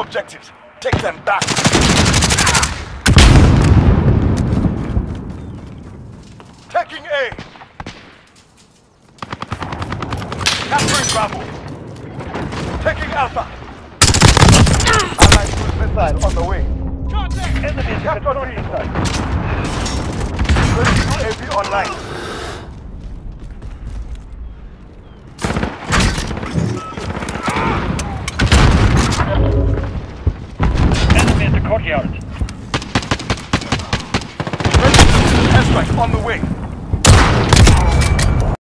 objectives. Take them back. Taking A. Capturing Bravo. Taking Alpha. Allied cruise missile on the way. Enemy captured on the inside. UAV online.